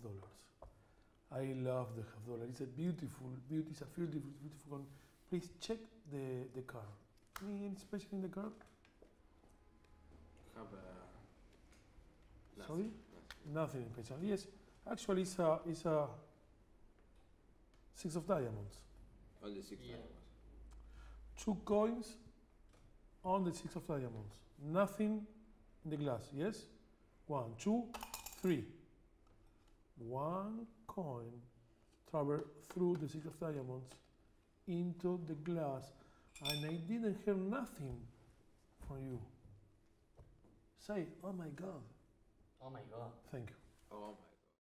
dollars. I love the half dollar. It's a beautiful, it's a beautiful coin. Please check the card. Anything special in the card? Have nothing. Sorry? Nothing special. Yes, actually it's a 6 of diamonds. Only 6 diamonds. 2 coins on the 6 of diamonds. Nothing in the glass. Yes? 1, 2, 3. 1 coin travel through the 6 of diamonds into the glass, and I didn't hear nothing from you. Say, oh my God. Oh my God. Thank you. Oh my